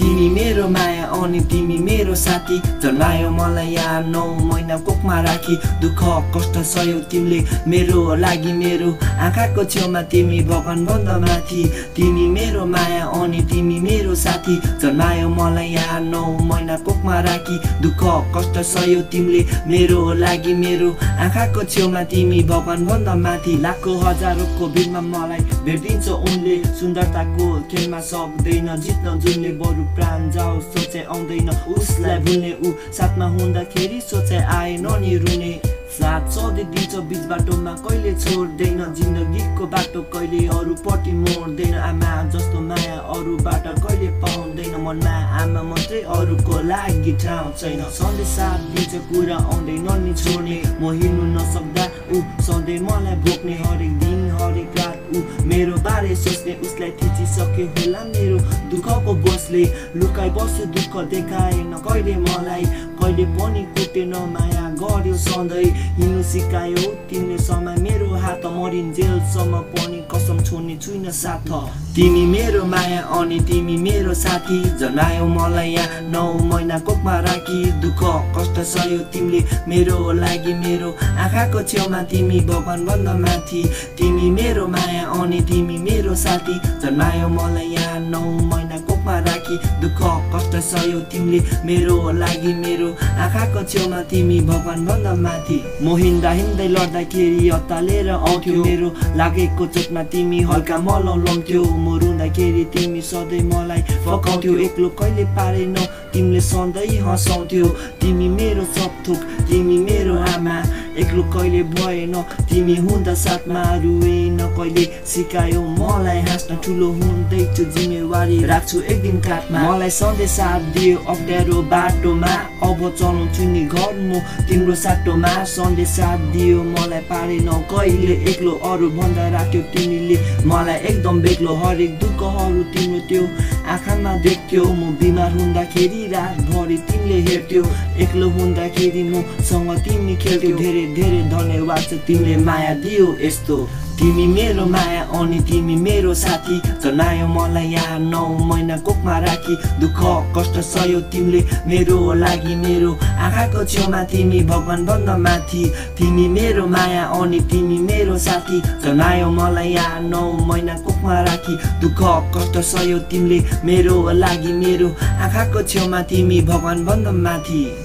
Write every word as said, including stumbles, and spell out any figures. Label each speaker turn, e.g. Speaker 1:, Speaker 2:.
Speaker 1: तिमी मेरो माया अनि तिमी मेरो साथी जन्मायो मलाई यहाँ नौ महिना कोखमा राखी दुःख कष्ट सह्यौ तिमीले मेरो लागि मेरो आँखाको छेउमा तिमी भगवान भन्दा माथि तिमी मेरो माया अनि तिमी मेरो साथी जन्मायो मलाई यहाँ नौ महिना कोखमा राखी दुःख कष्ट सह्यौ तिमीले मेरो लागि मेरो आँखाको छेउमा तिमी भगवान भन्दा माथि लाखौं हजारौंको भिडमा मलाई भेटिन्छ उनले सुन्दरताको खेलमा सक्दैन जित्न जुनले बरु प्राण जाओ सोचे आउँदैन उसलाई भुल्ने ऊ साथमा हुँदाखेरि सोचे आएन नि रुने साथ सधैँ दिन्छ बीच बाटोमा कहिले छोड्दैन जिन्दगीको बाटो कहिले अरूपट्टि मोड्दैन आमा जस्तो माया अरूबाट कहिले पाउँदैन मनमा आमा मात्रै अरूको लागि ठाउँ छैन सधैँ साथ दिन्छ कुरा आउँदैन नि छोड्ने म हिँड्नु नसक्दा ऊ सधैँ मलाई भोग्ने हरेक दिन हरेक रात ऊ मेरो बारे सोच्ने उसलाई थिचिसक्यो होला मेरो दुःखको बोझले लुकाइ बस्यो दुःख देखाएन कहिले मलाई कहिले पनि कुटेन माया गर्यो सधैँ हिँड्नु सिकायो तिमीले समय मेरो हात मरिन्जेलसम्म पनि कसम छोड्ने छुइन साथ तिमी मेरो माया अनि तिमी मेरो साथी जन्मायो मलाई यहाँ नौ महिना कोखमा राखी दुःख कष्ट सह्यौ तिमीले मेरो लागि मेरो आँखाको छेउमा तिमी भगवान भन्दा माथि तिमी मेरो माया अनि तिमी मेरो साथी जन्मायो मलाई यहाँ नौ महिना कोखमा राखी दुःख कष्ट सह्यौ तिमीले मेरो लागि मेरो आँखाको छेउमा तिमी भगवान भन्दा माथि म हिँड्दा हिँड्दै लड्दाखेरि अत्तालेर आउँथ्यो मेरो लागेको चोटमा तिमी हल्का मलौ लाउँथ्यौ म रुँदाखेरि तिमी सधैँ मलाई फकाउँथ्यौ एक्लो कहिले पारेन तिमीले सधैँ हँसाउँथ्यौ तिमी मेरो सब थोक तिमी मेरो आमा एक्लो कहिले भएन तिमी हुँदा साथमा रुएन कहिले सिकायो मलाई हाँस्न ठुलो हुँदैछु जिम्मेवारी राख्छु एक दिन काठमा मलाई सधैँ साथ दियो अप्ठ्यारो बाटोमा अब चलाउँछु नि घर म तिम्रो साटोमा सधैँ साथ दियो मलाई पारेन कहिले एक्लो अरू भन्दा राख्यो तिमीले मलाई एकदम बेग्लो हरेक दुःखहरू तिम्रो त्यो आँखामा देख्थ्यौ म बिमार हुँदाखेरि रातभरि तिमीले हेर्थ्यौ एक्लो हुँदाखेरि म सँग तिमी खेल्थ्यौ धेरै धेरै धन्यवाद छ तिमीले माया दियो यस्तो तिमी मेरो माया अनि तिमी मेरो साथी जन्मायो मलाई यहाँ नौ महिना कोखमा राखी दुःख कष्ट सह्यौ तिमीले मेरो लागि मेरो आँखाको छेउमा तिमी भगवान भन्दा माथि तिमी मेरो माया अनि तिमी मेरो साथी जन्मायो मलाई यहाँ नौ महिना कोखमा राखी दुःख कष्ट सह्यौ तिमीले मेरो लागि मेरो आँखाको छेउमा तिमी भगवान भन्दा माथि।